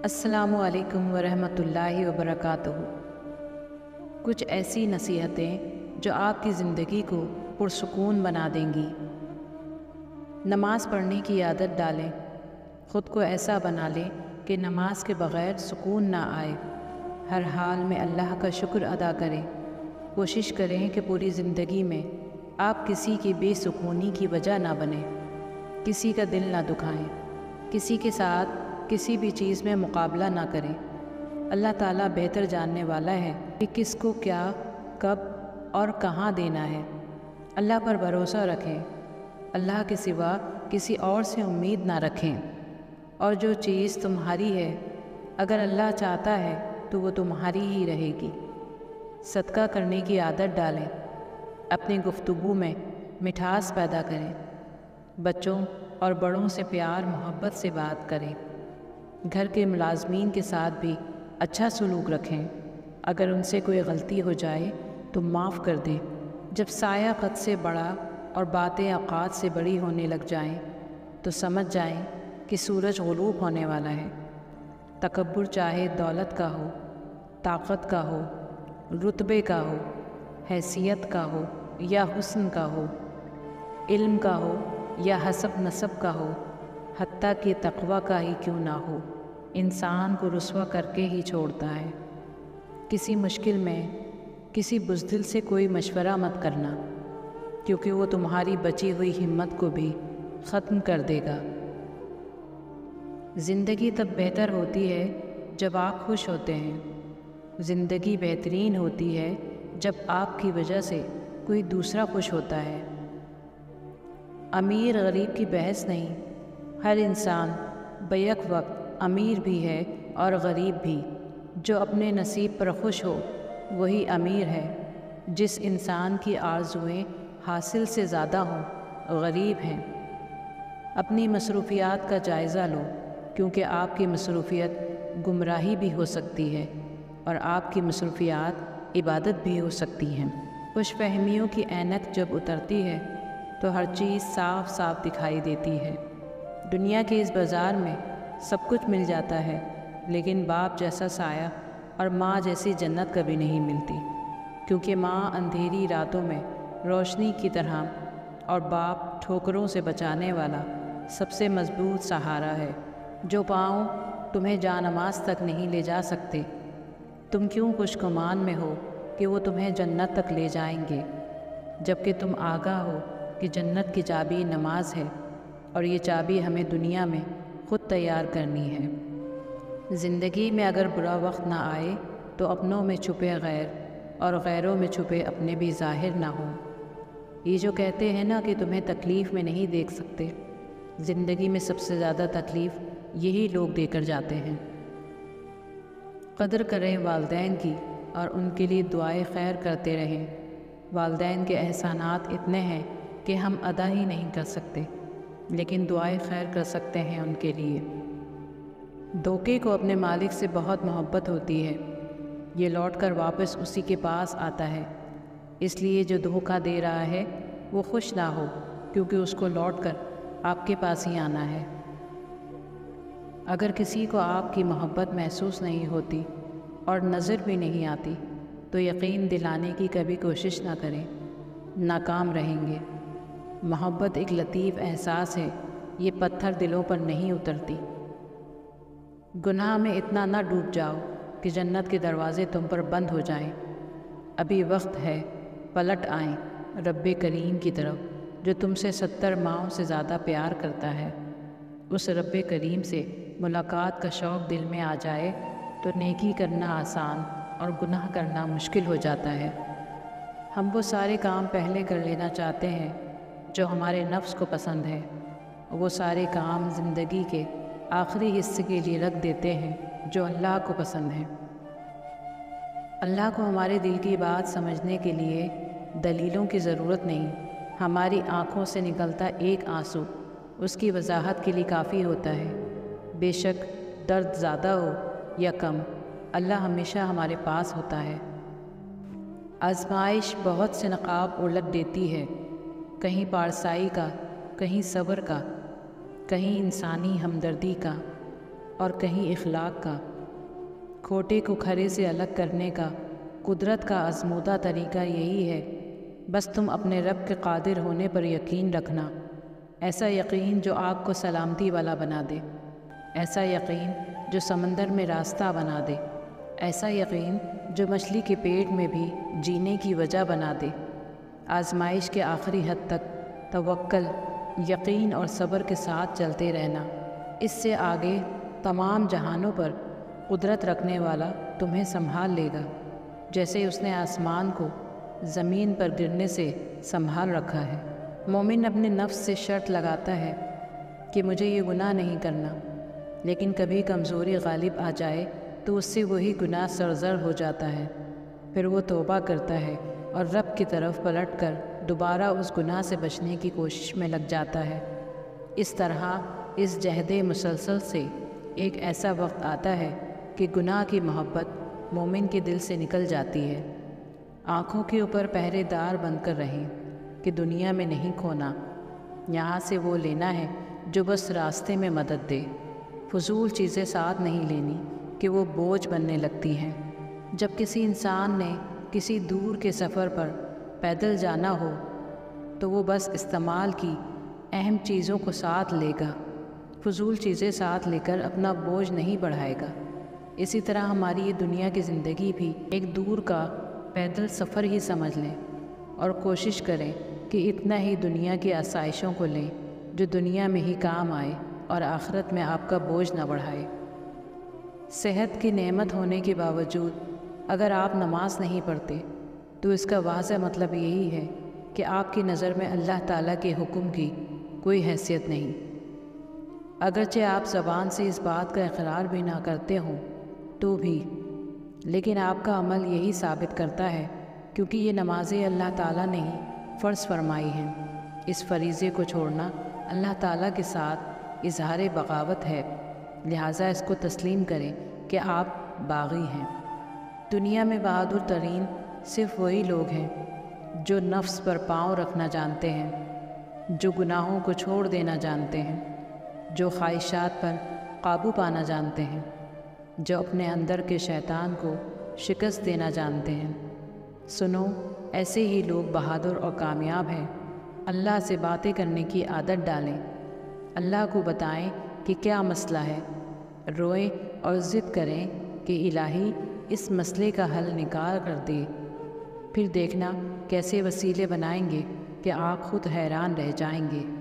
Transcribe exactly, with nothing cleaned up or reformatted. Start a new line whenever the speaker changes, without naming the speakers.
السلام علیکم ورحمۃ اللہ وبرکاتہ۔ کچھ ایسی نصیحتیں جو آپ کی زندگی کو پرسکون بنا دیں گی۔ نماز پڑھنے کی عادت ڈالیں۔ خود کو ایسا بنا لیں کہ نماز کے بغیر سکون نہ آئے۔ ہر حال میں اللہ کا شکر ادا کریں۔ کوشش کریں کہ پوری زندگی میں آپ کسی کی بے سکونی کی وجہ نہ بنیں، کسی کا دل نہ دکھائیں، کسی کے ساتھ کسی بھی چیز میں مقابلہ نہ کریں۔ اللہ تعالیٰ بہتر جاننے والا ہے کہ کس کو کیا، کب اور کہاں دینا ہے۔ اللہ پر بھروسہ رکھیں۔ اللہ کے سوا کسی اور سے امید نہ رکھیں، اور جو چیز تمہاری ہے اگر اللہ چاہتا ہے تو وہ تمہاری ہی رہے گی۔ صدقہ کرنے کی عادت ڈالیں۔ اپنی گفتگو میں مٹھاس پیدا کریں۔ بچوں اور بڑوں سے پیار محبت سے بات کریں۔ گھر کے ملازمین کے ساتھ بھی اچھا سلوک رکھیں۔ اگر ان سے کوئی غلطی ہو جائے تو معاف کر دیں۔ جب سایہ قد سے بڑا اور باتیں اوقات سے بڑی ہونے لگ جائیں تو سمجھ جائیں کہ سورج غروب ہونے والا ہے۔ تکبر چاہے دولت کا ہو، طاقت کا ہو، رتبے کا ہو، حیثیت کا ہو یا حسن کا ہو، علم کا ہو یا حسب نسب کا ہو، حتیٰ کہ تقوی کا ہی کیوں نہ ہو، انسان کو رسوا کر کے ہی چھوڑتا ہے۔ کسی مشکل میں کسی بزدل سے کوئی مشورہ مت کرنا، کیونکہ وہ تمہاری بچی ہوئی ہمت کو بھی ختم کر دے گا۔ زندگی تب بہتر ہوتی ہے جب آپ خوش ہوتے ہیں۔ زندگی بہترین ہوتی ہے جب آپ کی وجہ سے کوئی دوسرا خوش ہوتا ہے۔ امیر غریب کی بحث نہیں، ہر انسان بیک وقت امیر بھی ہے اور غریب بھی۔ جو اپنے نصیب پر خوش ہو وہی امیر ہے۔ جس انسان کی آرزوئیں حاصل سے زیادہ ہوں غریب ہیں۔ اپنی مصروفیات کا جائزہ لو، کیونکہ آپ کی مصروفیت گمراہی بھی ہو سکتی ہے اور آپ کی مصروفیات عبادت بھی ہو سکتی ہیں۔ خوش فہمیوں کی عینک جب اترتی ہے تو ہر چیز صاف صاف دکھائی دیتی ہے۔ دنیا کے اس بازار میں سب کچھ مل جاتا ہے، لیکن باپ جیسا سایہ اور ماں جیسی جنت کبھی نہیں ملتی، کیونکہ ماں اندھیری راتوں میں روشنی کی طرح اور باپ ٹھوکروں سے بچانے والا سب سے مضبوط سہارا ہے۔ جو پاؤں تمہیں جانماز تک نہیں لے جا سکتے، تم کیوں خوش گمان میں ہو کہ وہ تمہیں جنت تک لے جائیں گے، جبکہ تم آگاہ ہو کہ جنت کی چابی نماز ہے، اور یہ چابی ہمیں دنیا میں خود تیار کرنی ہے۔ زندگی میں اگر برا وقت نہ آئے تو اپنوں میں چھپے غیر اور غیروں میں چھپے اپنے بھی ظاہر نہ ہوں۔ یہ جو کہتے ہیں نا کہ تمہیں تکلیف میں نہیں دیکھ سکتے، زندگی میں سب سے زیادہ تکلیف یہی لوگ دے کر جاتے ہیں۔ قدر کریں والدین کی اور ان کے لیے دعائے خیر کرتے رہیں۔ والدین کے احسانات اتنے ہیں کہ ہم ادا ہی نہیں کر سکتے، لیکن دعائیں خیر کر سکتے ہیں ان کے لیے۔ دھوکے کو اپنے مالک سے بہت محبت ہوتی ہے، یہ لوٹ کر واپس اسی کے پاس آتا ہے، اس لیے جو دھوکہ دے رہا ہے وہ خوش نہ ہو، کیونکہ اس کو لوٹ کر آپ کے پاس ہی آنا ہے۔ اگر کسی کو آپ کی محبت محسوس نہیں ہوتی اور نظر بھی نہیں آتی تو یقین دلانے کی کبھی کوشش نہ کریں، ناکام رہیں گے۔ محبت ایک لطیف احساس ہے، یہ پتھر دلوں پر نہیں اترتی۔ گناہ میں اتنا نہ ڈوب جاؤ کہ جنت کے دروازے تم پر بند ہو جائیں۔ ابھی وقت ہے، پلٹ آئیں رب کریم کی طرف، جو تم سے ستر ماہوں سے زیادہ پیار کرتا ہے۔ اس رب کریم سے ملاقات کا شوق دل میں آ جائے تو نیکی کرنا آسان اور گناہ کرنا مشکل ہو جاتا ہے۔ ہم وہ سارے کام پہلے کر لینا چاہتے ہیں جو ہمارے نفس کو پسند ہے، وہ سارے کام زندگی کے آخری حصے کے لیے رکھ دیتے ہیں جو اللہ کو پسند ہے۔ اللہ کو ہمارے دل کی بات سمجھنے کے لیے دلیلوں کی ضرورت نہیں، ہماری آنکھوں سے نکلتا ایک آنسو اس کی وضاحت کے لیے کافی ہوتا ہے۔ بے شک درد زیادہ ہو یا کم، اللہ ہمیشہ ہمارے پاس ہوتا ہے۔ آزمائش بہت سے نقاب الٹ دیتی ہے، کہیں پارسائی کا، کہیں صبر کا، کہیں انسانی ہمدردی کا۔ اور کہیں اخلاق کا۔ کھوٹے کو کھرے سے الگ کرنے کا قدرت کا آزمودہ طریقہ یہی ہے، بس تم اپنے رب کے قادر ہونے پر یقین رکھنا، ایسا یقین جو آگ کو سلامتی والا بنا دے، ایسا یقین جو سمندر میں راستہ بنا دے، ایسا یقین جو مچھلی کے پیٹ میں بھی جینے کی وجہ بنا دے۔ آزمائش کے آخری حد تک توکل، یقین اور صبر کے ساتھ چلتے رہنا، اس سے آگے تمام جہانوں پر قدرت رکھنے والا تمہیں سنبھال لے گا، جیسے اس نے آسمان کو زمین پر گرنے سے سنبھال رکھا ہے۔ مومن اپنے نفس سے شرط لگاتا ہے کہ مجھے یہ گناہ نہیں کرنا، لیکن کبھی کمزوری غالب آ جائے تو اس سے وہی گناہ سرزر ہو جاتا ہے، پھر وہ توبہ کرتا ہے اور رب کی طرف پلٹ کر دوبارہ اس گناہ سے بچنے کی کوشش میں لگ جاتا ہے۔ اس طرح اس جہد مسلسل سے ایک ایسا وقت آتا ہے کہ گناہ کی محبت مومن کے دل سے نکل جاتی ہے۔ آنکھوں کے اوپر پہرے دار بن کر رہیں کہ دنیا میں نہیں کھونا، یہاں سے وہ لینا ہے جو بس راستے میں مدد دے۔ فضول چیزیں ساتھ نہیں لینی کہ وہ بوجھ بننے لگتی ہیں۔ جب کسی انسان نے کسی دور کے سفر پر پیدل جانا ہو تو وہ بس استعمال کی اہم چیزوں کو ساتھ لے گا، فضول چیزیں ساتھ لے کر اپنا بوجھ نہیں بڑھائے گا۔ اسی طرح ہماری یہ دنیا کی زندگی بھی ایک دور کا پیدل سفر ہی سمجھ لیں اور کوشش کریں کہ اتنا ہی دنیا کی آسائشوں کو لیں جو دنیا میں ہی کام آئے اور آخرت میں آپ کا بوجھ نہ بڑھائے۔ صحت کی نعمت ہونے کے باوجود اگر آپ نماز نہیں پڑھتے تو اس کا واضح مطلب یہی ہے کہ آپ کی نظر میں اللہ تعالیٰ کے حکم کی کوئی حیثیت نہیں، اگرچہ آپ زبان سے اس بات کا اقرار بھی نہ کرتے ہوں تو بھی، لیکن آپ کا عمل یہی ثابت کرتا ہے، کیونکہ یہ نمازیں اللہ تعالیٰ نے ہی فرض فرمائی ہیں۔ اس فریضے کو چھوڑنا اللہ تعالیٰ کے ساتھ اظہار بغاوت ہے، لہٰذا اس کو تسلیم کریں کہ آپ باغی ہیں۔ دنیا میں بہادر ترین صرف وہی لوگ ہیں جو نفس پر پاؤں رکھنا جانتے ہیں، جو گناہوں کو چھوڑ دینا جانتے ہیں، جو خواہشات پر قابو پانا جانتے ہیں، جو اپنے اندر کے شیطان کو شکست دینا جانتے ہیں۔ سنو، ایسے ہی لوگ بہادر اور کامیاب ہیں۔ اللہ سے باتیں کرنے کی عادت ڈالیں، اللہ کو بتائیں کہ کیا مسئلہ ہے، روئیں اور ضد کریں کہ الہی اس مسئلے کا حل نکال کر دے، پھر دیکھنا کیسے وسیلے بنائیں گے کہ آپ خود حیران رہ جائیں گے۔